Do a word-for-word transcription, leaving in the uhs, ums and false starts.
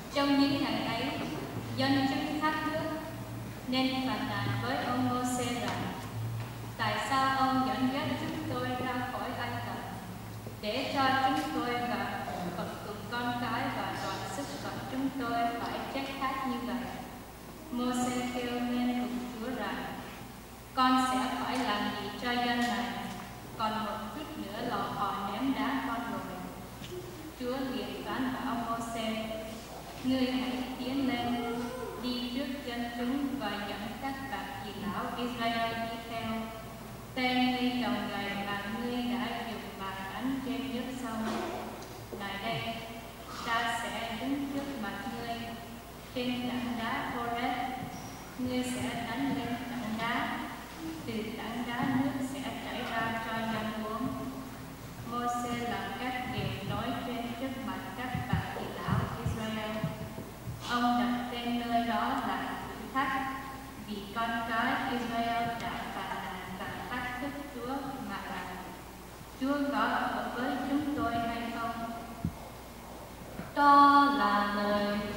Trong những ngày ấy, dân chúng thách thức nên phàn nàn với ông Mô-sê rằng: tại sao ông dẫn dắt chúng tôi ra khỏi Ai Cập để cho chúng tôi và phật cùng con cái và toàn sức phật chúng tôi phải chết khát như vậy? Mô-sê kêu lên cùng Chúa rằng: con sẽ phải làm gì cho dân này? Còn một chút nữa là họ ném đá con rồi. Chúa liền phán bảo Mô-sê: ngươi hãy tiến lên, đi trước dân chúng và dẫn các bậc kỳ lão Israel đi theo. Tên ngươi chồng gầy mà ngươi đã dùng bàn đánh trên nước sông. Lại đây, ta sẽ đứng trước mặt ngươi trên tảng đá Horeb. Ngươi sẽ đánh lên tảng đá, từ tảng đá nước sẽ chảy ra cho dân uống. Mô-sê làm các điều nói trên trước mặt các bậc kỳ lão Israel. Ông đặt tên nơi đó là Thử Thách, vì con cái Israel đã phàn nàn và thách thức Chúa mà rằng: Chúa có ở với chúng tôi hay không? Đó là lời